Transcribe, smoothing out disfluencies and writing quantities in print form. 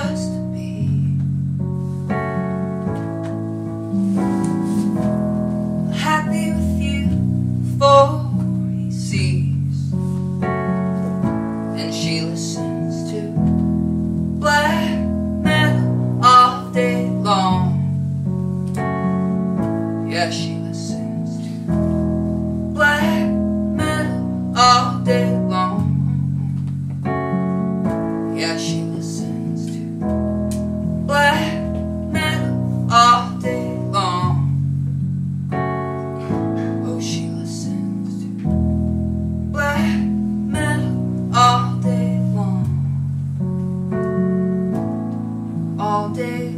just to be happy with you before he sees. And she listens to black metal all day long. Yeah, she listens to black metal all day long. Yeah, she listens to black metal all day long. Oh, she listens to black metal all day long. All day